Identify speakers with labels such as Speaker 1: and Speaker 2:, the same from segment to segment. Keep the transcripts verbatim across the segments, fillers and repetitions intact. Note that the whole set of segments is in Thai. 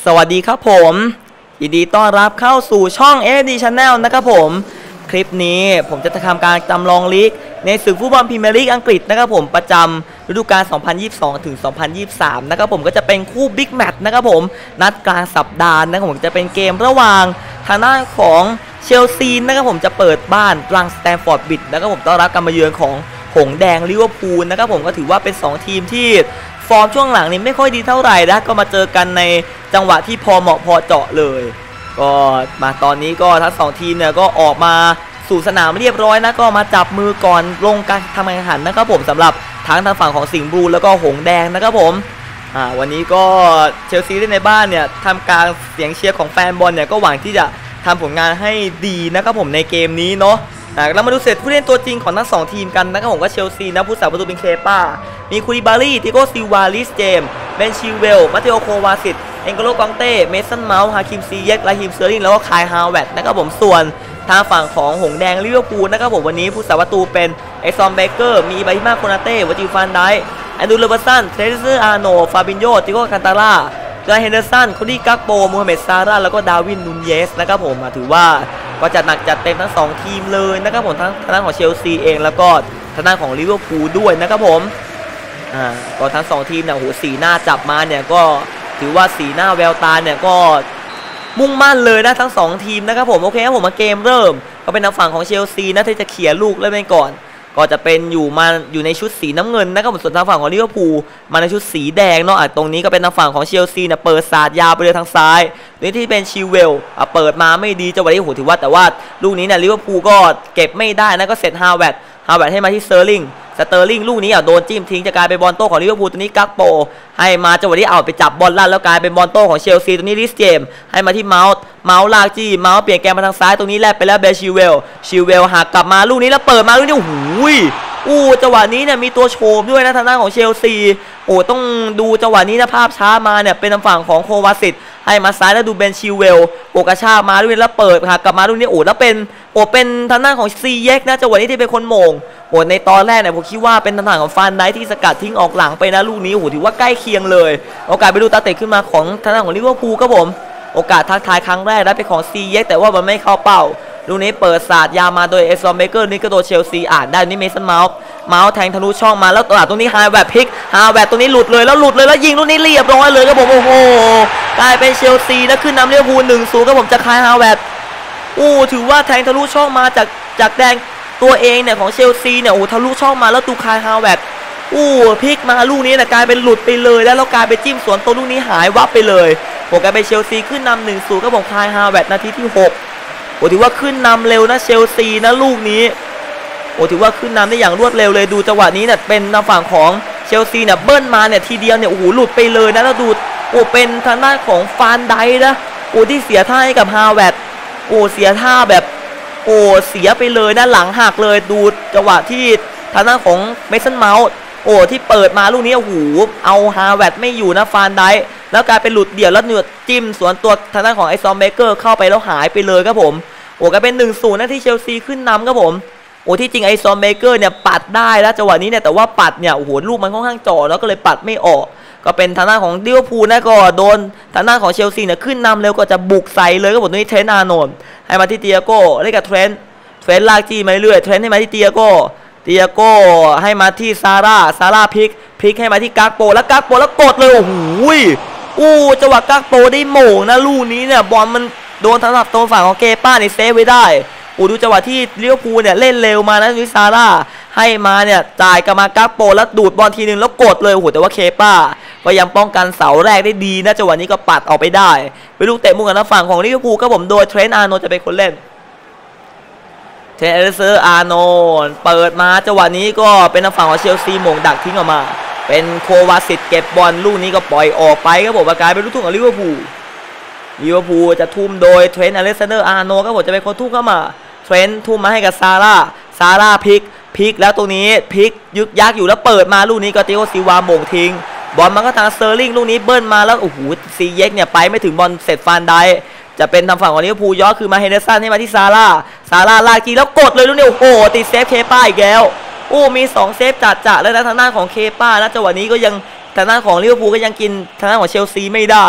Speaker 1: สวัสดีครับผมยินดีต้อนรับเข้าสู่ช่อง เอ เอฟ ดี Channel นะครับผมคลิปนี้ผมจะทำการจำลองลีกในศึกฟุตบอลพรีเมียร์ลีกอังกฤษนะครับผมประจำฤดูกาล สองพันยี่สิบสอง ถึง สองพันยี่สิบสาม นะครับผมก็จะเป็นคู่บิ๊กแมตช์นะครับผมนัดกลางสัปดาห์นะครับผมจะเป็นเกมระหว่างทางด้านของเชลซีนะครับผมจะเปิดบ้านกลางสแตมฟอร์ดบริดจ์นะครับผมต้อนรับการมาเยือนของหงแดงลิเวอร์พูลนะครับผมก็ถือว่าเป็นสองทีมที่ฟอร์มช่วงหลังนี้ไม่ค่อยดีเท่าไหร่นะก็มาเจอกันในจังหวะที่พอเหมาะพอเจาะเลยก็มาตอนนี้ก็ทั้งสองทีมเนี่ยก็ออกมาสู่สนามเรียบร้อยนะก็มาจับมือก่อนลงการทำการแข่งขันนะครับผมสำหรับทั้งทางฝั่งของสิงห์บลูแล้วก็หงแดงนะครับผมอ่าวันนี้ก็เชลซีเล่นในบ้านเนี่ยทำการเสียงเชียร์ของแฟนบอลเนี่ยก็หวังที่จะทำผลงานให้ดีนะครับผมในเกมนี้เนาะเรามาดูเสร็จผู้เล่นตัวจริงของทั้งสองทีมกันนะครับผมก็เชลซีนะผู้สาประตูเป็นเคป้ามีคูลิบาลีติโก้ซิลวาลิสเจมเบนชิลเวลมาเตโอโควาซิตเอ็นโกโลกองเต้เมสันเมาส์ฮาคิมซีเยกไลฮิมเซอร์ลิงแล้วก็คายฮาวเวตนะครับผมส่วนทางฝั่งของหงแดงลิเวอร์พูลนะครับผมวันนี้ผู้สาประตูเป็นเอซอมเบเกอร์มีอิบราฮิมาโคนาเต้วาจิฟันไดแอนดูเลเวอร์สันเทรเซอร์อาร์โนฟาบินโญติโก้คันตาร่าจอห์นเฮนเดอร์สันโคดี้กักโปมูฮัมเหม็ดซาร่าแล้วก็ดาวินนูนเยสนะครับผมถือว่าก็จัดหนักจัดเต็มทั้งสองทีมเลยนะครับผมทั้งทางด้านของเชลซีเองแล้วก็ทางด้านของลิเวอร์พูลด้วยนะครับผมอ่าก็ทั้งสองทีมเนี่ยโหสีหน้าจับมาเนี่ยก็ถือว่าสีหน้าแววตาเนี่ยก็มุ่งมั่นเลยนะทั้งสองทีมนะครับผมโอเคครับผมมาเกมเริ่มก็เป็นทางฝั่งของเชลซีนะที่จะเขี่ยลูกเล่นไปก่อนก็จะเป็นอยู่มาอยู่ในชุดสีน้ำเงินนะครับส่วนทางฝั่งของลิเวอร์พูลมาในชุดสีแดงเนาะตรงนี้ก็เป็นทางฝั่งของเชลซีเนี่ยเปิดสาดยาวไปเลยทางซ้ายนี่ที่เป็นชิลเวลเปิดมาไม่ดีจังหวะนี้โหถือว่าแต่ว่าลูกนี้เนี่ยลิเวอร์พูลก็เก็บไม่ได้นะก็เสร็จฮาวเวตฮาวเวตให้มาที่เซอร์ลิงสเตอร์ลิงลูกนี้อ่ะโดนจิ้มทิ้งจะกลายเป็นบอลโต้ของลิเวอร์พูลตัวนี้กักโปให้มาจังหวะนี้เอาไปจับบอลลั่นแล้วกลายเป็นบอลโต้ของเชลซีตัวนี้ลิสเจมให้มาที่เมาส์เมาส์ลากจี้เมาส์เปลี่ยนแกนมาทางซ้ายตรงนี้แลกไปแล้วเบลชิลเวลชิลเวลหักกลับมาลูกนี้แล้วเปิดมาลูกนี้โอ้โหอู้จังหวะนี้เนี่ยมีตัวโฉบด้วยนะทางด้านของเชลซีโอ้ต้องดูจังหวะนี้นะภาพช้ามาเนี่ยเป็นทางฝั่งของโควาซิตให้มาซ้ายแล้วดูเบนชิลเวลโอกระชากมาลูกนี้แล้วเปิดหักกลับมาลูกนี้โอ้แล้วเป็นโอ้เป็นทางด้านของซีเย็กนะจังหวะนี้ที่เป็นคนโมงโอ้ในตอนแรกเนี่ยผมคิดว่าเป็นทางด้านของฟานไดที่สกัดทิ้งออกหลังไปนะลูกนี้โอ้ถือว่าใกล้เคียงเลยโอกาสไปดูตาเตะขึ้นมาของทางด้านของลิเวอร์พูลครับผมโอกาสทักทายครั้งแรกได้เป็นของซีเย็กแต่ว่ามันไม่เข้าเป้าลูกนี้เปิดศาสตร์ยาวมาโดยเอซอมเบเกอร์นี่ก็โดนเชลซีอ่านได้นี่เมสันเมาส์เมาส์แทงทะลุช่องมาแล้วตรงนี้ฮาวเวตพลิกฮาวเวตตรงนี้หลุดเลยแล้วหลุดเลยแล้วยิงลูกนี้เรียบร้อยเลยครับผมโอ้โหกลายเป็นเชลซีแล้วขึ้นนำลิเวอร์พูล หนึ่งศูนย์ ครับผมจะคายฮาวเวตอู้ถือว่าแทงทะลุช่องมาจากจากแดงตัวเองเนี่ยของเชลซีเนี่ยโอ้ทะลุช่องมาแล้วตูคายฮาวเวตอู้พลิกมาลูกนี้เนี่ยกลายเป็นหลุดไปเลยแล้วเรากลายไปจิ้มสวนตัวลูกนี้หายวับไปเลยผมกลายเป็นเชลซีขึ้นนำ หนึ่งศูนย์ ครับผมคายฮาวเวตนาทีที่หกโอ้ถือว่าขึ้นนำเร็วนะเชลซีนะลูกนี้โอ้ถือว่าขึ้นนำได้อย่างรวดเร็วเลยดูจังหวะนี้เนี่ยเป็นทางฝั่งของเชลซีเนี่ยเบิ้ลมาเนี่ยทีเดียวเนี่ยโอ้โหหลุดไปเลยนะแล้วดูโอ้เป็นทางด้านของฟานไดนะโอ้ที่เสียท่าให้กับฮาวเวตโอ้เสียท่าแบบโอ้เสียไปเลยนะหลังหักเลยดูจังหวะที่ทางด้านของเมสันเมาส์โอ้ที่เปิดมาลูกนี้โอ้โหเอาฮาวเวตไม่อยู่นะฟานไดแล้วกลายเป็นหลุดเดี่ยวแล้วเนื้อจิ้มสวนตัวทางด้านของไอซอมเบเกอร์เข้าไปแล้วหายไปเลยครับผมโอ้กลายเป็น หนึ่งศูนย์ นะที่เชลซีขึ้นนำครับผมโอ้ที่จริงไอซอมเบเกอร์เนี่ยปัดได้แล้วจังหวะนี้เนี่ยแต่ว่าปัดเนี่ยโอ้โหลูกมันค่อนข้างจ่อแล้วก็เลยปัดไม่ออกก็เป็นทางด้านของลิเวอร์พูลนะก็โดนทางด้านของเชลซีเนี่ยขึ้นนำเร็วก็จะบุกใส่เลยครับผมนี่เทรนต์อาร์โนลด์ให้มาที่เตียโก้เล่นกับเทรนต์เทรนต์ลากจี้มาเรื่อยเทรนต์ให้มาที่เตียโก้เตียโก้ให้มาที่ซาร่าซาร่าพลิกพลิกให้มาที่กักโปแล้วกักโปแล้วกดเลยโอ้โหอู้จังหวะกักโปได้โหม่งนะลูกนี้เนี่ยบอลมันโดนทางตรงฝั่งของเกป้าในเซฟไว้ได้อู้ดูจังหวะที่ลิเวอร์พูลเนี่ยเล่นเร็วมานะวิซาร่าให้มาเนี่ยจ่ายกลับมากักโปแล้วดูดบอลทีนึงแล้วกดเลยโอ้โหแต่ว่าเคป้าก็ยังป้องกันเสาแรกได้ดีนะจังหวะนี้ก็ปัดออกไปได้เป็นลูกเตะมุมกันทางฝั่งของลิเวอร์พูลก็ผมโดยเทรนต์อาร์โนจะเป็นคนเล่นเทรนต์เซอร์อาร์โนเปิดมาจังหวะนี้ก็เป็นทางฝั่งของเชลซีหม่งดักทิ้งออกมาเป็นโควาซิตเก็บบอลลูกนี้ก็ปล่อยออกไปครับผมกลายเป็นลูกทุ่งของลิเวอร์พูลลิเวอร์พูลจะทุ่มโดยเทรนต์อเล็กซานเดอร์อาร์โนครับผมจะเป็นคนทุ่มเข้ามาเทรนต์ทุ่มมาให้กับซาร่าซาร่าพลิกพลิกแล้วตรงนี้พลิกยึกยักอยู่แล้วเปิดมาลูกนี้ก็ติโอซิวาโม่งทิ้งบอลมันก็ทางเซอร์ลิงลูกนี้เบิ้ลมาแล้วโอ้โหซีเย็กเนี่ยไปไม่ถึงบอลเสร็จฟานไดจะเป็นทางฝั่งของลิเวอร์พูลย้อนคือมาเฮเดอร์สันให้มาที่ซาร่าซาร่าลากจีแล้วกดเลยลูกนี้โอ้โหติดเซฟเคป้าอีกแล้วโอ้มีสองเซฟจัดจ่าแล้วนะทางด้านของเคป้านะจังหวะนี้ก็ยังทางด้านของลิเวอร์พูลก็ยังกินทางด้านของเชลซีไม่ได้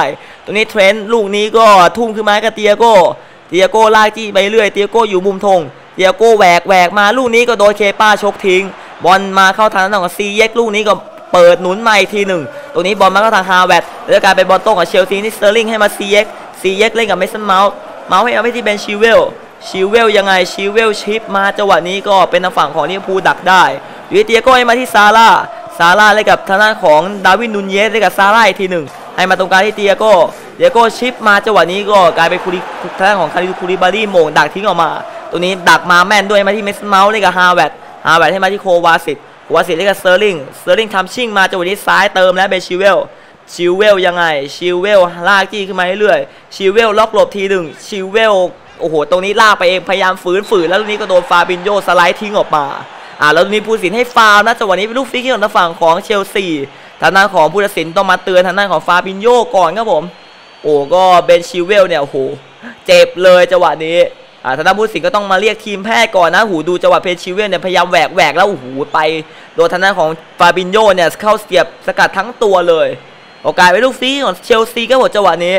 Speaker 1: ตรงนี้เทรนต์ลูกนี้ก็ทุ่มขึ้นมากับเตียโก้เตียโก้ลากจี้ไปเรื่อยเตียโก้อยู่มุมธงเตียโก้แหวกแหวกมาลูกนี้ก็โดนเคป้าชกทิ้งบอลมาเข้าทางนั้นของซีเย็กลูกนี้ก็เปิดหนุนมาอีกทีหนึ่งตรงนี้บอลมาเข้าทางฮาวเวิร์ดแล้วกลายเป็นบอลโต้ของเชลซีนี่สเตอร์ลิงให้มาซีเย็กซีเย็กเล่นกับเมสันเมาส์เมาส์ให้เอาไปที่เบนชิเวลชิเวลยังไงชิเวลชิปมาจังหวะนี้ก็เป็นทางฝั่งของลิเวอร์พูลดักได้ยูเตียโก้ให้มาที่ซาร่าซาร่าเล่นกับทางด้านของดาวินนูนเยสเล่นกับซาร่าอีกทีหนึ่งให้มาตรงกลางที่เตียโก้เตียโก้ชิปมาจังหวะนี้ก็กลายเป็นคูริทางด้านของคาริคูริบารีโมงดักทิ้งออกมาตัวนี้ดักมาแม่นด้วยมาที่เมสันเมาส์เล่นกับฮาวเวิร์ดฮาวเวิร์ดให้มาที่โควาสิตโควาสิตเล่นกับสเตอร์ลิงสเตอร์ลิงทำชิ่งมาจังหวะนี้ซ้ายเติมแล้วเป็นชิเวลชิเวลยังไงชิเวลลากจี้ขึ้นมาเรื่อยๆชิเวลล็อกหลบทีหนึ่งชิเวลโอ้โหตรงนี้ลากไปเองพยายามฝืนฝืนแล้วลูกนี้ก็โดนฟาบินโญสไลด์ทิ้งออกมาอ่าแล้วมีผู้ตัดสินให้ฟาวล์นะจังหวะนี้เป็นลูกฟรีคิกของทางฝั่งของเชลซีทางด้านของผู้ตัดสินต้องมาเตือนทางด้านของฟาบินโญก่อนครับผมโอ้ก็เบนชิเวลเนี่ยโอ้โหเจ็บเลยจังหวะนี้อ่าทางด้านผู้ตัดสินก็ต้องมาเรียกทีมแพทย์ก่อนนะหูดูจังหวะเบนชิเวลเนี่ยพยายามแหวกแหวกแล้วโอ้โหไปโดนทางด้านของฟาบินโญเนี่ยเข้าเสียบสกัดทั้งตัวเลยโอกาสเป็นลูกฟรีของเชลซีก็หมดจังหวะนี้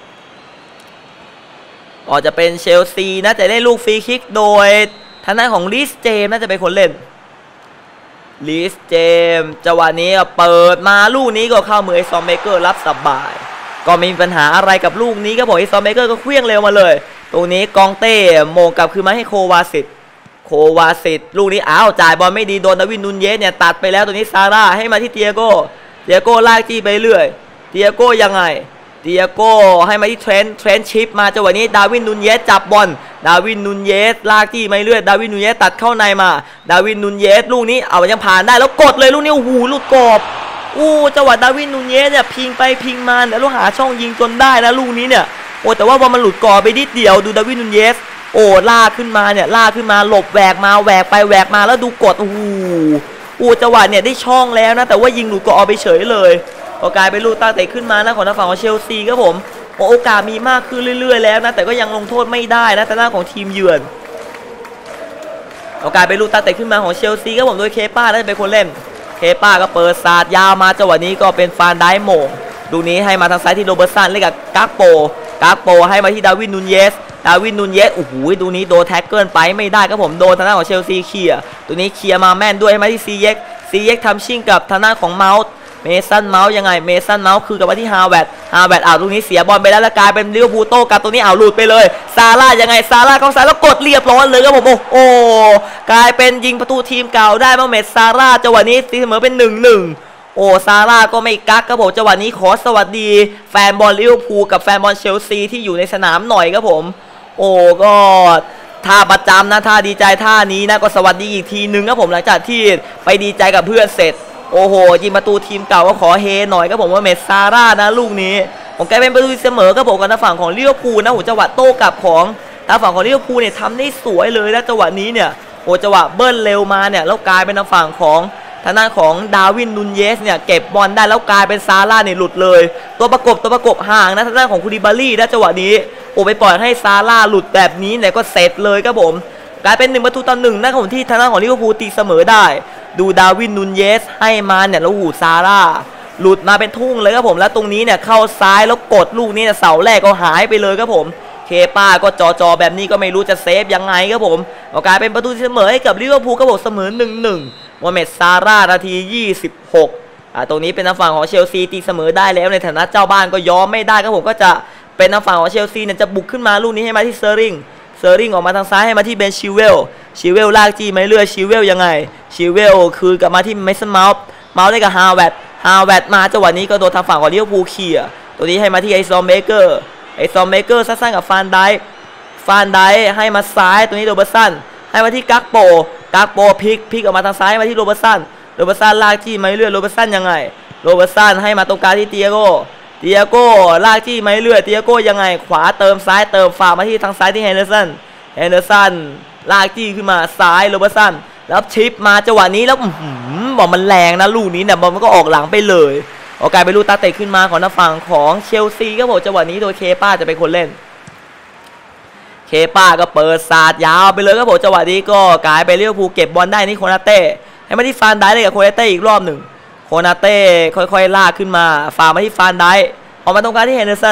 Speaker 1: ก็จะเป็นเชลซีนะจะได้ลูกฟรีคิกโดยทางด้านของลิสเจมน่าจะเป็นคนเล่นลิสเจมจังหวะนี้เปิดมาลูกนี้ก็เข้ามือไอซอมเมเกอร์รับสบายก็ไม่มีปัญหาอะไรกับลูกนี้ก็บอกไอซอมเมเกอร์ก็เคลื่องเร็วมาเลยตรงนี้กองเต้โมงกลับคืนมาให้โควาสิตโควาสิตลูกนี้อ้าวจ่ายบอลไม่ดีโดนดาวินนูนเยสเนี่ยตัดไปแล้วตัวนี้ซาร่าให้มาที่เตียโก้เตียโก้ลากจี้ไปเรื่อยเตียโก้ยังไงเตียโก้ให้มาที่เทรนเทรนชิปมาจังหวะนี้ดาวินนูนเยสจับบอลดาวินนูนเยสลากจี้ไปเรื่อยดาวินนูนเยสตัดเข้าในมาดาวินนูนเยสลูกนี้เอายังผ่านได้แล้วกดเลยลูกนี้โอ้โหลูกกรอบอู้จังหวะดาวินนูนเยสเนี่ยพิงไปพิงมาแล้วหาช่องยิงจนได้นะลูกนี้เนี่ยโอ้แต่ว่าบอลมันหลุดกรอบไปนิดเดียวดูดาวินนูนเยสโอ้ลากขึ้นมาเนี่ยลากขึ้นมาหลบแหวกมาแหวกไปแหวกมาแล้วดูกดโอ้โหอู้จังหวะเนี่ยได้ช่องแล้วนะแต่ว่ายิงหลุดกรอบไปเฉยเลยก็กลายเป็นลูกตั้งเตะขึ้นมานะของทางฝั่งของเชลซีครับผมโอกาสมีมากขึ้นเรื่อยๆแล้วนะแต่ก็ยังลงโทษไม่ได้นะทางด้านของทีมเยือนก็กลายเป็นลูกตั้งเตะขึ้นมาของเชลซีครับผมโดยเคป้าได้เป็นคนเล่นเคป้าก็เปิดศาสตร์ยาวมาจังหวะนี้ก็เป็นฟานไดโมงดูนี้ให้มาทางซ้ายที่โรเบิร์ตสันเล่นกับกากโปกากโปให้มาที่ดาวินนูนเยสดาวินนูนเยสโอ้โหดูนี้โดนแท็กเกิลไปไม่ได้ครับผมโดนทางด้านของเชลซีเคลียร์ตัวนี้เคลียร์มาแม่นด้วยให้มาที่ซีเย็กซีเย็กทำชิ่งกับทางด้านของเมาส์เมสันเมาส์ยังไงเมสันเมาส์คือกับว่าที่ฮาวเวิร์ดฮาวเวิร์ดอ้าวลูกนี้เสียบอลไปแล้วแล้วกลายเป็นลิเวอร์พูลโต้กับตัวนี้อ้าวหลุดไปเลยซาร่ายังไงซาร่าเข้าซ้ายแล้วกดเรียบร้อยเลยครับผมโอ้โหกลายเป็นยิงประตูทีมเก่าได้มาเมสซาร่าจังหวะนี้ตีเสมอเป็นหนึ่งหนึ่งโอ้ซาร่าก็ไม่กักครับผมจังหวะนี้ขอสวัสดีแฟนบอลลิเวอร์พูลกับแฟนบอลเชลซีที่อยู่ในสนามหน่อยครับผมโอ้ก็ท่าประจำนะท่าดีใจท่านี้นะก็สวัสดีอีกทีนึงครับผมหลังจากที่ไปดีใจกับเพื่อนเสร็จโอ้โหยิงประตูทีมเก่าก็ขอเฮหน่อยครับผมว่าเมสซาร่านะลูกนี้ผมกลายเป็นประตูเสมอครับผมกับทางฝั่งของลิเวอร์พูลนะโอ้จังหวะโต้กลับของทางฝั่งของลิเวอร์พูลเนี่ยทำได้สวยเลยนะจังหวะนี้เนี่ยโอ้จังหวะเบิ้ลเร็วมาเนี่ยแล้วกลายเป็นทางฝั่งของทางด้านของดาวินนูนเยสเนี่ยเก็บบอลได้แล้วกลายเป็นซาร่าเนี่ยหลุดเลยตัวประกบตัวประกบห่างนะทางด้านของคูลิบารี่นะจังหวะนี้โอ้ไปปล่อยให้ซาร่าหลุดแบบนี้เนี่ยก็เสร็จเลยครับผมกลายเป็นหนึ่งประตูต่อหนึ่งนะครับผมที่ทางด้านของลิเวอร์พูลตีเสมอได้ดูดาวินนูนเยสให้มาเนี่ยแล้วหูซาร่าหลุดมาเป็นทุ่งเลยครับผมแล้วตรงนี้เนี่ยเข้าซ้ายแล้วกดลูกนี้เสาแรกก็หายไปเลยครับผมเคป้าก็จอจอแบบนี้ก็ไม่รู้จะเซฟยังไงครับผมกลายเป็นประตูเสมอให้กับลิเวอร์พูลครับผมเสมอ หนึ่งหนึ่ง โมฮัมเหม็ดซาร่านาทียี่สิบหกอ่าตรงนี้เป็นทางฝั่งของเชลซีตีเสมอได้แล้วในฐานะเจ้าบ้านก็ยอมไม่ได้ครับผมก็จะเป็นทางฝั่งของเชลซีเนี่ยจะบุกขึ้นมาลูกนี้ให้มาที่เซอร์ริงเซอร์ริงออกมาทางซ้ายให้มาที่เบนชิเวลชิเวลลากจี้ไม่เลื่อยชิเวลยังไงชิเวลคือกลับมาที่เมสันเมาส์เมาส์ได้กับฮาวเวิร์ดฮาวเวิร์ดมาจังหวะนี้ก็โดนทางฝั่งของลิเวอร์พูลเคลียร์ตัวนี้ให้มาที่ไอซอมเมเกอร์ไอซอมเมเกอร์สั้นๆกับฟานไดฟานไดให้มาซ้ายตัวนี้โรเบิร์ตสันให้มาที่กักโปกักโปพลิกพลิกออกมาทางซ้ายมาที่โรเบิร์ตสันโรเบิร์ตสันลากจี้ไม่เลื่อยโรเบิร์ตสันยังไงโรเบิร์ตสันให้มาตรงกลางที่เตียโก้เตียโก้ลากจี้ไม่เลื่อยเตียโก้ยังไงขวาเติมซ้ายเติมฝากมาที่ทางซ้ายที่เฮนเดอร์สันเฮนเดอร์สันลากจี้ขึ้นมาซ้ายโรเบิร์ตสันแล้วชิปมาจังหวะนี้แล้วบอกมันแรงนะลูกนี้เนี่ยบอลมันก็ออกหลังไปเลยโอกาสไปลูกตาเตะขึ้นมาของทางฝั่งของเชลซีก็บอกจังหวะนี้โดยเคป้าจะเป็นคนเล่นเคป้าก็เปิดศาสตร์ยาวไปเลยครับผมจังหวะนี้ก็กลายไปลิเวอร์พูลเก็บบอลได้นี่โคนาเต้ให้มาที่ฟานไดเลยกับโคนาเต้อีกรอบหนึ่งโคนาเต้ค่อยๆลากขึ้นมาฝากมาที่ฟานไดออกมาตรงกลางที่เฮนเดอร์สัน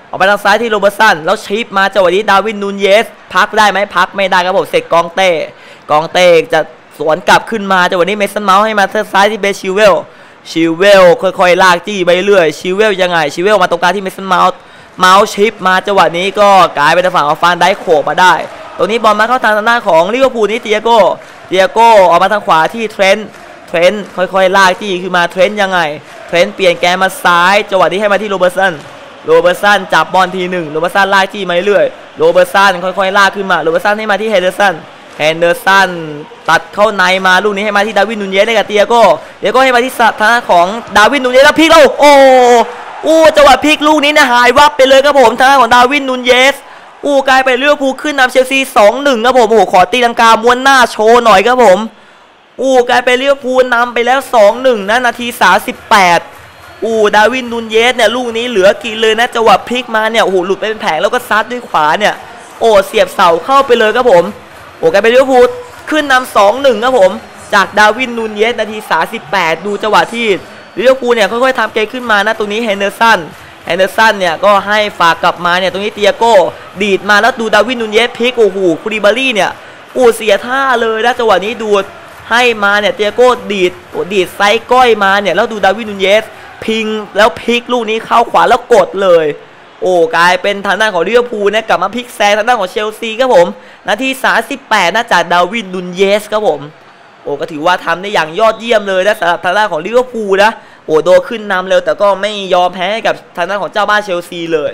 Speaker 1: ออกไปทางซ้ายที่โรเบอร์สันแล้วชิปมาจังหวะนี้ดาวินนูนเยสพักได้ไหมพักไม่ได้ครับผมเสร็จกองเต้กองเต้จะสวนกลับขึ้นมาจังหวะนี้เมสันเมาส์ให้มาทางซ้ายที่เบสชิเวลชิเวลค่อยๆลากจี้ไปเรื่อยชิเวลยังไงชิเวลมาตรงกลางที่เมสันเมาส์เมาส์ชิปมาจังหวะนี้ก็กลายเป็นฝั่งของฟานไดโขกมาได้ตรงนี้บอลมาเข้าทางหน้าของลิเวอร์พูลนี่เตียโก้เตียโก้ออกมาทางขวาที่เทรนต์เทรนต์ค่อยๆลากจี้ขึ้นมาเทรนต์ยังไงเทรนต์เปลี่ยนแกนมาซ้ายจังหวะนี้ให้มาที่โรเบอร์สันโรเบอร์สันจับบอลทีหนึ่งโรเบอร์สันลากจี้มาเรื่อยโรเบอร์สันค่อยๆลากขึ้นมาโรเบอร์สันให้มาที่เฮนเดอร์สันเฮนเดอร์สันตัดเข้าในมาลูกนี้ให้มาที่ดาวินนูนเยสให้กับเตียโก้เตียโก้ให้มาที่ทางของดาวินนูนเยสแล้วพลิกแล้วโอ้อู้จังหวะพลิกลูกนี้เนี่ยหายวับไปเลยครับผมทางของดาวินนูนเยสอู้กลายเป็นลิเวอร์พูลขึ้นนำเชลซี สองหนึ่ง ครับผมโอ้โหขอตีลังกาม้วนหน้าโชว์หน่อยครับผมอู้กลายเป็นลิเวอร์พูลนำไปแล้ว สองหนึ่ง นะนาทีสามสิบแปดอู้ดาวินนูนเยสเนี่ยลูกนี้เหลือกินเลยนะจังหวะพลิกมาเนี่ยโอ้โหหลุดไปเป็นแผงแล้วก็ซัดด้วยขวาเนี่ยโอ้เสียบเสาเข้าไปเลยครับผมโอ้กลายเป็นลิเวอร์พูลขึ้นนำ สองหนึ่ง ครับผมจากดาวินนูนเยสนาทีสามสิบแปดดูจังหวะที่ลิเวอร์พูลเนี่ยค่อยๆทำเกมขึ้นมานะตรงนี้เฮนเดอร์สันเฮนเดอร์สันเนี่ยก็ให้ฝากกลับมาเนี่ยตรงนี้เตียโก้ดีดมาแล้วดูดาวินนูนเยสพลิกโอ้โหคูลิบารี่เนี่ยโอ้เสียท่าเลยนะจังหวะนี้ดูให้มาเนี่ยเตียโก้ดีดดีดไซส์ก้อยมาเนี่ยแล้วดูดาวินนูนเยสพิงแล้วพลิกลูกนี้เข้าขวาแล้วกดเลยโอ้กลายเป็นทางด้านของลิเวอร์พูลนะกลับมาพลิกแซงทางด้านของเชลซีครับผมนาทีสามสิบแปดน่าจากดาวินนูนเยสครับผมโอ้ก็ถือว่าทำได้อย่างยอดเยี่ยมเลยนะสำหรับทางด้านของลิเวอร์พูลนะโอ้โดนขึ้นนำเร็วแต่ก็ไม่ยอมแพ้กับทางด้านของเจ้าบ้านเชลซีเลย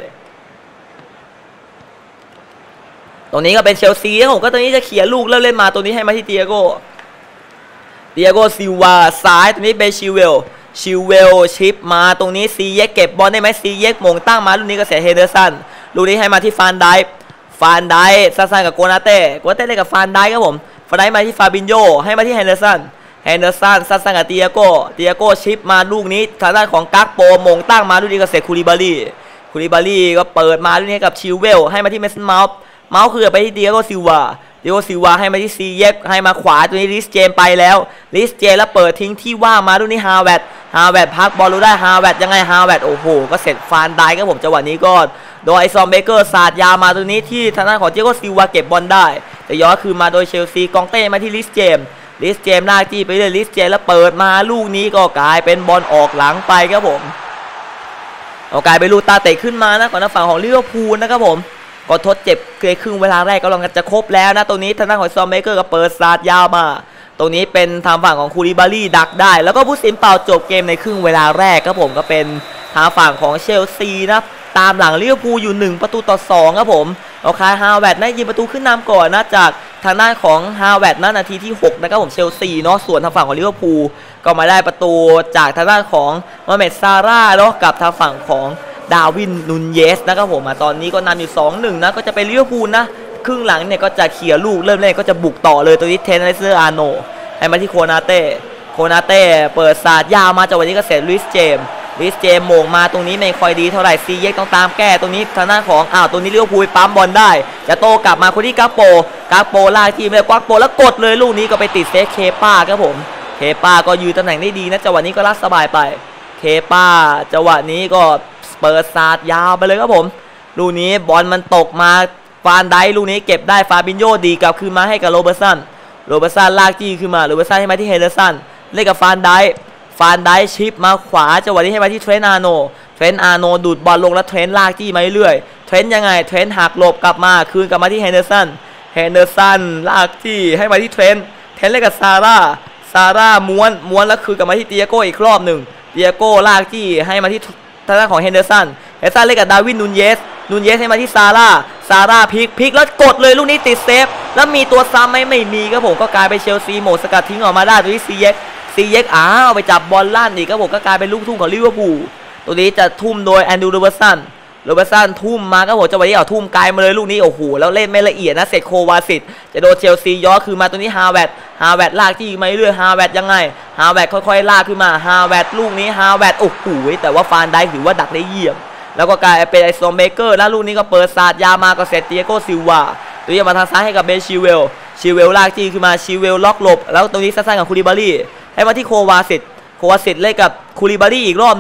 Speaker 1: ตรงนี้ก็เป็นเชลซีนะผมก็ตรงนี้จะเขี่ยลูกเริ่มเล่นมาตรงนี้ให้มาที่เตียโก้เตียโก้ซิลวาซ้ายตรงนี้เป็นชิเวลชิเวลชิปมาตรงนี้ซีเย็กเก็บบอลได้ไหมซีเย็กมงตั้งมาลูกนี้ก็เสียเฮเดอร์สันลูกนี้ให้มาที่ฟานไดฟานไดสั้นๆกับโกนาเต้โกนาเต้เล่นกับฟานไดครับผมฟานไดมาที่ฟาบินโญให้มาที่เฮเดอร์สันเฮนเดอร์สันสั้นๆกับเตียโก้เตียโก้ชิปมาลูกนี้ทางด้านของกักโปมงตั้งมาลูกนี้ก็เสียคูลิบารี่คูลิบารี่ก็เปิดมาลูกนี้กับชิเวลให้มาที่เมสันเมาส์เมาส์คือไปที่เตียโก้ซิลวาเตียโก้ซิลวาให้มาที่ซีเย็กให้มาขวาตัวนี้ลิสเจมไปแล้วลิสเจมแล้วเปิดทิ้งที่ว่างมาลูกนี้ฮาวเวิร์ดฮาวเวิร์ดพักบอลรู้ได้ฮาวเวิร์ดยังไงฮาวเวิร์ดโอ้โหก็เสร็จฟานได้ครับผมจังหวะนี้ก็โดยไอซอมเบเกอร์สาดยามาตัวนี้ที่ทางด้านของเตียโก้ซิลวาเก็บบอลได้แต่ย้อนคือมาโดยเชลซีกองเต้มาที่ลิสเจมลิสเจมลากจี้ไปเลยลิสเจมแล้วเปิดมาลูกนี้ก็กลายเป็นบอลออกหลังไปครับผมเอากลายเป็นลูกตาเตะขึ้นมานะก่อนทางฝั่งของลิเวอร์พูลนะครับผมก็ทดเจ็บเกยครึ่งเวลาแรกก็กำลังจะครบแล้วนะตรงนี้ทางด้านของซอมเมเกอร์ก็เปิดสาดยาวมาตรงนี้เป็นทางฝั่งของคูลิบารี่ดักได้แล้วก็ผู้สินเป่าจบเกมในครึ่งเวลาแรกครับผมก็เป็นทางฝั่งของเชลซีนะตามหลังลิเวอร์พูลอยู่หนึ่งประตูต่อสองครับผมเอาคายฮาวเวิร์ดนะยิงประตูขึ้นนำก่อนนะจากทางด้านของฮาวเวิร์ดนะนาทีที่หกนะครับผมเชลซีเนาะส่วนทางฝั่งของลิเวอร์พูลก็มาได้ประตูจากทางด้านของโมฮัมเหม็ดซาร่าเนาะกับทางฝั่งของดาวินนูนเยสนะครับผมตอนนี้ก็นำอยู่ สองหนึ่ง นะก็จะเป็นลิเวอร์พูลนะครึ่งหลังเนี่ยก็จะเขี่ยลูกเริ่มเล่นก็จะบุกต่อเลยตัวนี้เทนนิสเซอร์อาร์โนให้มาที่โคนาเต้โคนาเต้เปิดสาดยาวมาจากวันนี้ก็เสร็จลุยส์เจมลุยส์เจมโมงมาตรงนี้ไม่ค่อยดีเท่าไหร่ซีเย็กต้องตามแก้ตรงนี้ทางด้านของอ้าวตรงนี้ลิเวอร์พูลปั๊มบอลได้จะโตกลับมาคนที่กักโปกักโปลากทีมเลยกักโปแล้วกดเลยลูกนี้ก็ไปติดเซฟเคป้าครับผมเคป้าก็ยืนตำแหน่งได้ดีนะจังหวะนี้ก็รัดสบายไปเคป้าจังหวะนี้ก็เปิดสาดยาวไปเลยครับผมลูกนี้บอลมันตกมาฟานไดลูกนี้เก็บได้ฟาบินโญดีกลับคืนมาให้กับโรเบอร์สันโรเบอร์สันลากจี้ขึ้นมาโรเบอร์สันให้มาที่เฮเดอร์สันเล่นกับฟานไดฟานไดชิปมาขวาจังหวะนี้ให้มาที่เทรนต์อาร์โนเทรนต์อาร์โนดูดบอลลงแล้วเทรนต์ลากจี้มาเรื่อยเทรนต์ยังไงเทรนต์หักหลบกลับมาคืนกลับมาที่เฮเดอร์สันเฮเดอร์สันลากจี้ให้มาที่เทรนต์เทรนต์เล่นกับซาร่าซาร่าม้วนม้วนแล้วคืนกลับมาที่เตียโก้อีกรอบหนึ่งเตียโก้ลากจี้ให้มาที่ทางด้านของเฮนเดอร์สันเฮนเดอร์สันเล่นกับดาวินนูนเยสนูนเยสให้มาที่ซาร่าซาร่าพลิกพลิกแล้วกดเลยลูกนี้ติดเซฟแล้วมีตัวซ้ำไหมไม่มีครับผมก็กลายเป็นเชลซีโหมดสกัดทิ้งออกมาได้ตัวที่ซีเย็กซีเย็กอ้าวไปจับบอลลั่นอีกครับผมก็กลายเป็นลูกทุ่งของลิเวอร์พูลตัวนี้จะทุ่มโดยแอนดรู โรเบอร์สันโรเบอร์สันทุ่มมาครับผมจังหวะนี้เอาทุ่มไกลมาเลยลูกนี้โอ้โหแล้วเล่นไม่ละเอียดนะเสร็จโควาสิตจะโดนเชลซีย้อนคือมาตัวนี้ฮาวเวิร์ดฮาวเวิร์ดลากจี้มาเรื่อยฮาวเวิร์ดยังไงฮาวเวิร์ดค่อยๆลากขึ้นมาฮาวเวิร์ดลูกนี้ฮาวเวิร์ดโอ้โหแต่ว่าฟานไดถือว่าดักได้เยี่ยมแล้วก็กลายเป็นไอซอมเบเกอร์แล้วลูกนี้ก็เปิดสาดยามาก็เสร็จเตียโก้ซิลวาตัวนี้มาทางซ้ายให้กับเบนชิเวลชิเวลลากจี้ขึ้นมาชิเวลล็อกหลบแล้วตรงนี้สั้นๆกับคูลิบารี่ให้มาที่โควาสิตโควาสิตเล่นกับคูลิบารี่อีกรอบหนึ่ง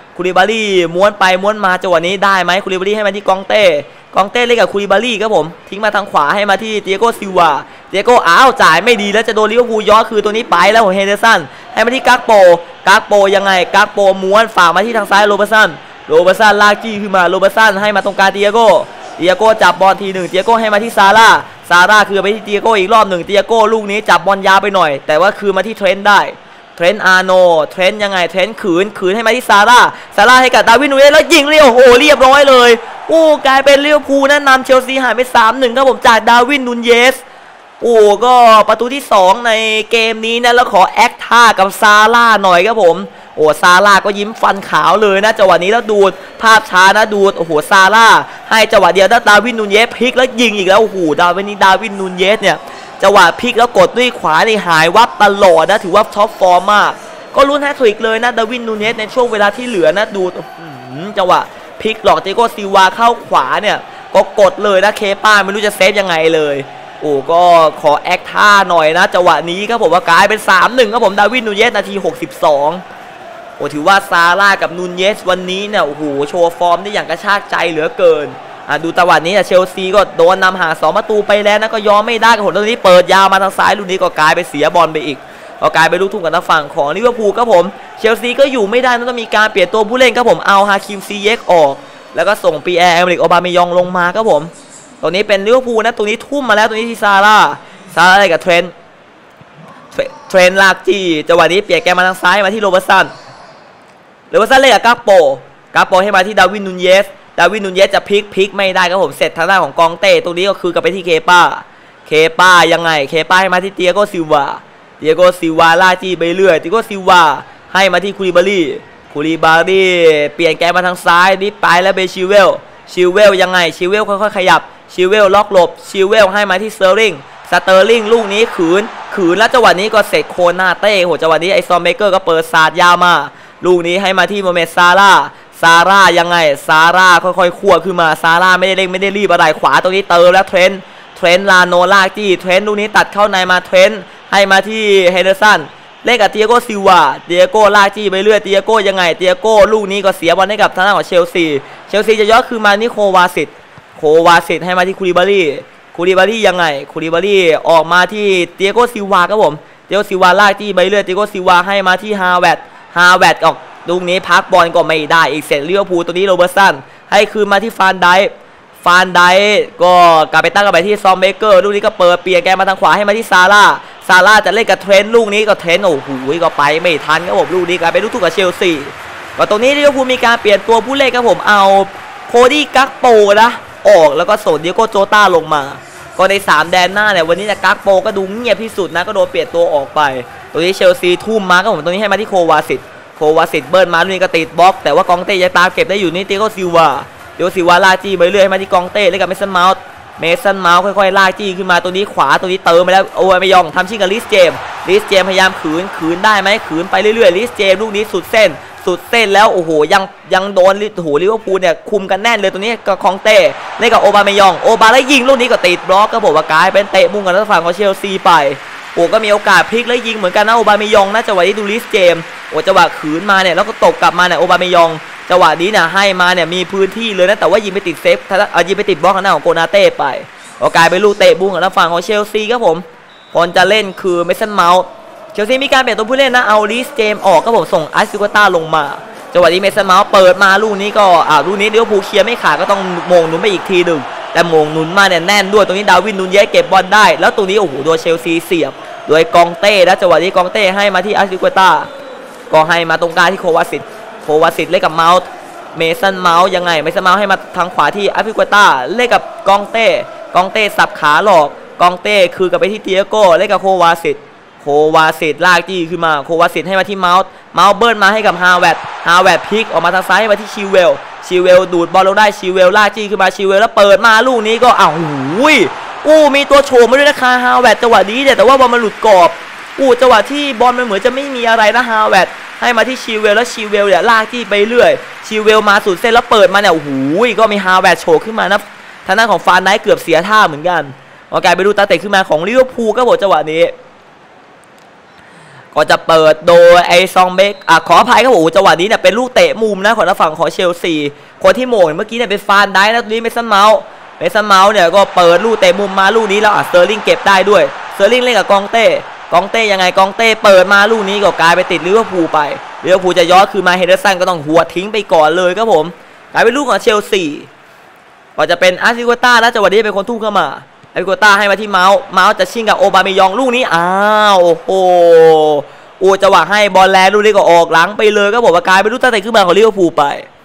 Speaker 1: คูลิบาลี่ม้วนไปม้วนมาจังหวะนี้ได้ไหมคูลิบาลี่ให้มาที่กองเต้กองเต้เล่นกับคูลิบาลี่ครับผมทิ้งมาทางขวาให้มาที่เตียโกซิลวาเตียโกอ้าวจ่ายไม่ดีแล้วจะโดนลิเวอร์พูลย้อนคือตัวนี้ไปแล้วของเฮเดอร์สันให้มาที่กักโปกักโปยังไงกักโปม้วนฝากมาที่ทางซ้ายโรเบอร์สันโรเบอร์สันลากจี้ขึ้นมาโรเบอร์สันให้มาตรงกลางเตียโกเตียโกจับบอลทีหนึ่งเตียโกให้มาที่ซาร่าซาร่าคือไปที่เตียโกอีกรอบหนึ่งเตียโกลูกนี้จับบอลยาวไปหน่อยแต่ว่าคือมาที่เทรนด์ได้เทรนด์อาร์โนเทรนด์ยังไงเทรนด์ขืนขืนให้มาที่ซาร่าซาร่าให้กับดาวินนูเนสแล้วยิงเรียวโอ้โหเรียบร้อยเลยโอ้กลายเป็นลิเวอร์พูลนั้นนำเชลซีหายไป สามหนึ่ง ครับผมจากดาวินนูเยสโอ้ก็ประตูที่สองในเกมนี้นะแล้วขอแอคท่ากับซาร่าหน่อยครับผมโอ้ซาร่าก็ยิ้มฟันขาวเลยนะจังหวะนี้แล้วดูดภาพช้านะดูดโอ้โหซาร่าให้จังหวะเดียวดาวินนูเยสพลิกแล้วยิงอีกแล้วโอ้โหดาวินนี้ดาวินนูเยสเนี่ยจังหวะพลิกแล้วกดด้วยขวาในหายวับตลอดนะถือว่าท็อปฟอร์มมากก็ลุ้นแฮตทริกเลยนะดาวินนูเนสในช่วงเวลาที่เหลือนะดูจังหวะพลิกหลอกเตโกซิวาเข้าขวาเนี่ยก็กดเลยนะเคป้าไม่รู้จะเซฟยังไงเลยโอ้ก็ขอแอคท่าหน่อยนะจังหวะนี้ครับผมว่ากลายเป็น สามหนึ่ง ครับผมดาวินนูเนสนาทีหกสิบสองโอ้ถือว่าซาร่ากับนูเนสวันนี้เนี่ยโอ้โหโชว์ฟอร์มได้อย่างกระชากใจเหลือเกินอ่ะดูจังหวะนี้เชลซีก็โดนนำห่างสองประตูไปแล้วนะก็ยอมไม่ได้กับผลตรงนี้เปิดยาวมาทางซ้ายลูกนี้ก็กลายไปเสียบอลไปอีกก็กลายเป็นลูกทุ่งกันทางฝั่งของลิเวอร์พูลครับผมเชลซีก็อยู่ไม่ได้ต้องมีการเปลี่ยนตัวผู้เล่นครับผมเอาฮาคิมซีเยกออกแล้วก็ส่งปีแอร์เอเมริกโอบาเมยองลงมาครับผมตรงนี้เป็นลิเวอร์พูลนะตรงนี้ทุ่มมาแล้วตรงนี้ที่ซาร่าซาร่าอะไรกับเทรนเทรนลากจี้จังหวะนี้เปลี่ยนแกมาทางซ้ายมาที่โรเบอร์สันโรเบอร์สันเล่นกับกาโปกาโปให้มาที่ดาวินนูเยสดาวินนูเยสจะพลิกพลิกไม่ได้ครับผมเสร็จทางด้านของกองเต้ตรงนี้ก็คือกลับไปที่เคป้าเคป้ายังไงเคป้าให้มาที่เตียโกซิลวาเตียโกซิลวาล่าจี้ไปเรื่อยเตียโกซิลวาให้มาที่คูลิบาลี่คูลิบาลี่เปลี่ยนแกมาทางซ้ายนี่ไปแล้วเบชิเวลชิเวลยังไงชิเวลค่อยๆขยับชิเวลล็อกหลบชิเวลให้มาที่สเตอร์ลิงสเตอร์ลิงลูกนี้ขืนขืนแล้วจังหวะนี้ก็เสร็จโคนาเต้โหจังหวะนี้ไอซอมเบเกอร์ก็เปิดศาสตร์ยาวมาลูกนี้ให้มาที่โมเมดซาร่าซาร่ายังไงซาร่าค่อยๆคั่วขึ้นมาซาร่าไม่ได้เร่งไม่ได้รีบอะไรขวาตรงนี้เติมแล้วเทรนเทรนลาโนลากจี้เทรนลูกนี้ตัดเข้าในมาเทรนให้มาที่เฮเดอร์สันเล่นกับเตียโกซิลวาเตียโกลากจี้ไปเรื่อยเตียโกยังไงเตียโกลูกนี้ก็เสียบอลให้กับทางด้านของเชลซีเชลซีจะย้อนคืนมานี่โควาสิตโควาสิตให้มาที่คูลิบาลี่คูลิบาลี่ยังไงคูลิบาลี่ออกมาที่เตียโกซิลวาครับผมเตียโกซิลวาลากจี้ไปเรื่อยเตียโกซิลวาให้มาที่ฮาแวตฮาแวตออกลูกนี้พักบอลก็ไม่ได้อีกเสร็จลิเวอร์พูลตัวนี้โรเบอร์สันให้คืนมาที่ฟานไดฟานไดก็กลับไปตั้งกันไปที่ซอมเบเกอร์ลูกนี้ก็เปิดเปลี่ยนแกมาทางขวาให้มาที่ซาร่าซาร่าจะเล่นกับเทรนลูกนี้ก็เทรนโอ้โหก็ไปไม่ทันครับผมลูกนี้กลายเป็นลูกทุ่งกับเชลซีก็ตรงนี้ลิเวอร์พูลมีการเปลี่ยนตัวผู้เล่นครับผมเอาโคดี้กักโปนะออกแล้วก็ส่งเดียโก้โจต้าลงมาก็ในสามแดนหน้าเนี่ยวันนี้เนี่ยกักโปก็ดูเงียบที่สุดนะก็โดนเปลี่ยนตัวออกไปตรงนี้เชลซีทุ่มมาครับผมตรงนี้ให้มาที่โควาสิตโควาสิตเบิร์นมาลูกนี้ก็ติดบล็อกแต่ว่ากองเต้ยังตามเก็บได้อยู่นี่เตียโกซิลวาเตียโกซิลวาลากจี้ไปเรื่อยมาที่กองเต้เล่นกับเมสันเมาส์เมสันเมาส์ค่อยๆลากจี้ขึ้นมาตัวนี้ขวาตัวนี้เติมไปแล้วโอ้ยไม่ยอมทำชิ่งกับลิสเจมลิสเจมพยายามขืนขืนได้ไหมขืนไปเรื่อยๆลิสเจมลูกนี้สุดเส้นสุดเส้นแล้วโอ้โหยังยังโดนโอ้โหลิเวอร์พูลเนี่ยคุมกันแน่นเลยตัวนี้กับคองเต้เล่นกับโอบาเมยองโอบาแล้วยิงลูกนี้ก็ติดบล็อกก็บอกว่ากลายเป็นเตะมุมกันทางฝั่งของเชลซีไปโอ้ก็มีโอกาสพลิกแล้วยิงเหมือนกันนะโอบาเมยองนะจังหวะที่ดูลิสเจมโอ้จังหวะขืนมาเนี่ยแล้วก็ตกกลับมาเนี่ยโอบาเมยองจังหวะนี้เนี่ยให้มาเนี่ยมีพื้นที่เลยนะแต่ว่ายิงไปติดเซฟเอายิงไปติดบล็อกทางหน้าของโกนาเต้ไปก็กลายเป็นลูกเตะบุ้งกับทางฝั่งของเชลซีครับผมคนจะเล่นคือเมสันเมาส์เชลซีมีการเปลี่ยนตัวผู้เล่นนะเอาลิสเจมออกครับผมส่งอาซิโกต้าลงมาจังหวะนี้เมสันเมาส์เปิดมาลูกนี้ก็อ่าลูกนี้ลิเวอร์พูลเคลียร์ไม่ขาดก็ต้องโมงหนุนไปอีกทีหนึ่งแต่โมงหนุนมาเนี่ยแน่นด้วยตรงนี้ดาวินนูเยสเก็บบอลได้แล้วตรงนี้โอ้โหโดนเชลซีเสียบโดยกองเต้แล้วจังหวะนี้กองเต้ให้มาที่อาซิโกต้าก็ให้มาตรงกลางที่โควาสิตโควาสิตเล่นกับเมาส์เมสันเมาส์ยังไงเมสันเมาส์ให้มาทางขวาที่อาซิโกต้าเล่นกับกองเต้กองเต้สับขาหลอกกองเต้คือกลับไปที่เตียโก้เล่นกับโควาสิตโควาสิตลากจี้ขึ้นมาโควาสิตให้มาที่เมาส์เมาส์เบิร์นมาให้กับฮาแวตฮาแวตพลิกออกมาทางซ้ายให้มาที่ชิเวลชิเวลดูดบอลลงได้ชิเวลลากจี้ขึ้นมาชิเวลแล้วเปิดมาลูกนี้ก็อ้าวหูยอู้มีตัวโฉมมาด้วยนะคะฮาแวตจังหวะนี้เนี่ยแต่ว่าบอลมันหลุดกรอบอู้จังหวะที่บอลมันเหมือนจะไม่มีอะไรนะฮาแวตให้มาที่ชิเวลแล้วชิเวลเนี่ยลากจี้ไปเรื่อยชิเวลมาสุดเส้นแล้วเปิดมาเนี่ยโอ้โหก็มีฮาแวตโฉบขึ้นมานะทางด้านของฟานไนท์เกือบเสียท่าเหมือนกันก็กลายไปดูตาเตะขึ้นมาของลิเวอร์พูลก็บอกจังหวะนี้ก็จะเปิดโดยไอซองเบกอ่ะขออภัยครับผมจังหวะนี้เนี่ยเป็นลูกเตะมุมนะของทางฝั่งของเชลซีคนที่โหม่งเมื่อกี้เนี่ยเป็นฟานได้นะตรงนี้เมสันเมาส์เมสันเมาส์เนี่ยก็เปิดลูกเตะมุมมาลูกนี้แล้วอ่ะสเตอร์ลิงเก็บได้ด้วยสเตอร์ลิงเล่นกับกองเต้กองเต้ยังไงกองเต้เปิดมาลูกนี้ก็กลายไปติดลิเวอร์พูลไปลิเวอร์พูลจะย้อนคือมาเฮเดอร์สันก็ต้องหัวทิ้งไปก่อนเลยครับผมกลายเป็นลูกของเชลซีก็จะเป็นอาร์ซิโกต้านะจังหวะนี้เป็นคนทุ่มเข้ามาอาร์ซิโกต้าให้มาที่เมาส์เมาส์จะชิงกับโอบาเมยองลูกนี้อ้าวโอ้โหโอ้จังหวะให้บอลแลนลูกนี้ก็ออกหลังไปเลยก็บอกว่ากลายเป็นลูกตั้งแต่ขึ้นมาของลิเวอร์พูลไป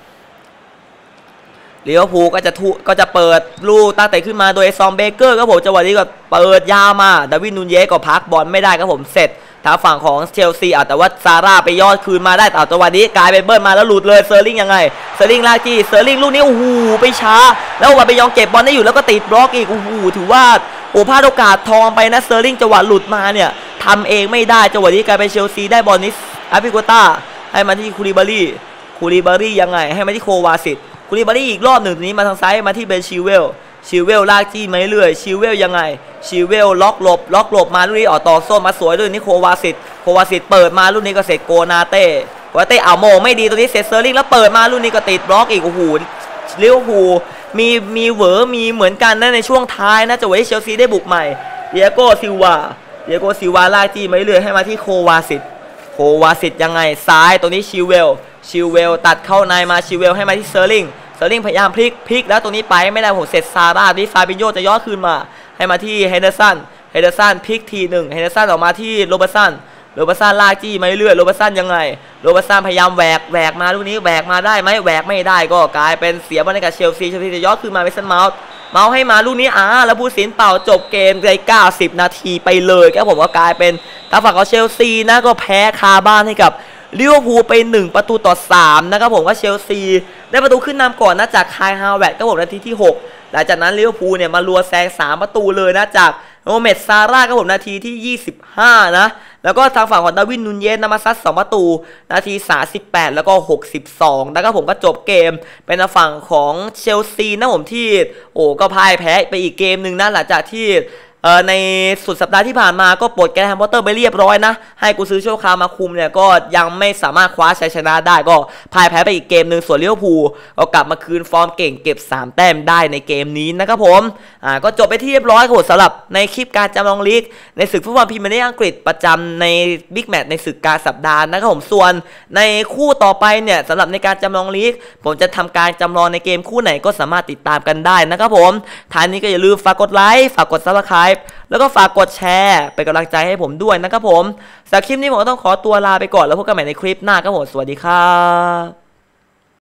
Speaker 1: ลิเวอร์พูลก็จะทุก็จะเปิดลูกตั้งแต่ขึ้นมาโดยซอมเบเกอร์ครับผมจังหวะนี้ก็เปิดยาวมาดาวิดนูนเยสก็พักบอลไม่ได้ครับผมเสร็จทางฝั่งของเชลซีอ่ะแต่ว่าซาร่าไปยอดคืนมาได้แต่จังหวะนี้กลายเป็นเบิร์นมาแล้วหลุดเลยเซอร์ลิงยังไงเซอร์ลิงลากจี้เซอร์ลิงลูกนี้โอ้โหไปช้าแล้วว่าไปยองเก็บบอลได้อยู่แล้วก็ติดบล็อกอีกโอ้โหถือว่าโอ้พลาดโอกาสทองไปนะเซอร์ลิงจังหวะหลุดมาเนี่ยทำเองไม่ได้จังหวะนี้กลายเป็นเชลซีได้บอลนี้อาปิโกต้าให้มาที่คูลิบารีคูลิบารียังไงให้มาที่โควาซิตคูลิบารีอีกรอบหนึ่งนี้มาทางซ้ายมาที่เบนชิเวลชิเวลลากจี้มาเรื่อยชิเวลยังไงชิเวลล็อกหลบล็อกหลบมาลูกนี้ออกต่อโซ่มาสวยด้วยนี่โควาซิตโควาซิตเปิดมาลูกนี้ก็เสร็จโกนาเต้โกนาเต้เอาโมไม่ดีตัวนี้เสร็จเซอร์ลิงแล้วเปิดมาลูกนี้ก็ติดบล็อกอีกโอ้โหลิเวอร์พูลมีมีเหวอมีเหมือนกันนะในช่วงท้ายนะจังหวะที่เชลซีได้บุกใหม่เดียโก้ซิลวาเดียโก้ซิลวาลากจี้มาเรื่อยให้มาที่โควาซิตโควาซิตยังไงซ้ายตัวนี้ชิเวลชิเวลตัดเข้าในมาชิเวลให้มาที่เซอร์ลิงเซอร์ลิงพยายามพลิกพลิกแล้วตรงนี้ไปไม่ได้ผมเสร็จซาร่าที่ฟาบิโญจะย้อนคืนมาให้มาที่เฮเดอร์สันเฮเดอร์สันพลิกทีหนึ่งเฮเดอร์สันออกมาที่โรเบอร์สันโรเบอร์สันลากจี้มาเรื่อยโรเบอร์สันยังไงโรเบอร์สันพยายามแหวกแหวกมาลูกนี้แหวกมาได้ไหมแหวกไม่ได้ก็กลายเป็นเสียบอลให้กับเชลซีเชลซีจะย้อนคืนมาเมสันเมาส์เมาส์ให้มาลูกนี้อ่าแล้วผู้สินเป่าจบเกมในเก้าสิบนาทีไปเลยครับผมก็กลายเป็นทางฝั่งของเชลซีนะก็แพ้คาบ้านให้กับลิเวอร์พูลไปหนึ่งประตูต่อสามนะครับผมว่าเชลซีได้ประตูขึ้นนำก่อนนะจากคายฮาวเวิร์ดครับผมนาทีที่หกหลังจากนั้นลิเวอร์พูลเนี่ยมาลัวแซงสามประตูเลยนะจากโมเมดซาร่าครับผมนาทีที่ยี่สิบห้านะแล้วก็ทางฝั่งของดาวิดนูนเยสนำมาซัดสองประตูนาทีสามสิบแปดแล้วก็หกสิบสองนะครับผมก็จบเกมเป็นทางฝั่งของเชลซีนะผมที่โอ้ก็พ่ายแพ้ไปอีกเกมหนึ่งนะหลังจากที่ในสุดสัปดาห์ที่ผ่านมาก็ปลดแกรแฮมพอตเตอร์ไปเรียบร้อยนะให้กูซื้อชั่วคราวมาคุมเนี่ยก็ยังไม่สามารถคว้าชัยชนะได้ก็พ่ายแพ้ไปอีกเกมหนึ่งส่วนลิเวอร์พูลก็กลับมาคืนฟอร์มเก่งเก็บสามแต้มได้ในเกมนี้นะครับผมอ่าก็จบไปที่เรียบร้อยครับสำหรับในคลิปการจำลองลีกในศึกฟุตบอลพรีเมียร์ลีกอังกฤษประจำในบิ๊กแมตช์ในศึกกลางสัปดาห์นะครับผมส่วนในคู่ต่อไปเนี่ยสำหรับในการจำลองลีกผมจะทำการจำลองในเกมคู่ไหนก็สามารถติดตามกันได้นะครับผมท้ายนี้ก็อย่าลืมฝากกดไลค์ฝากกดซับสไครป์แล้วก็ฝากกดแชร์เป็นกำลังใจให้ผมด้วยนะครับผมสำหรับคลิปนี้ผมก็ต้องขอตัวลาไปก่อนแล้วพบกันใหม่ในคลิปหน้าครับผมสวัสดีครับ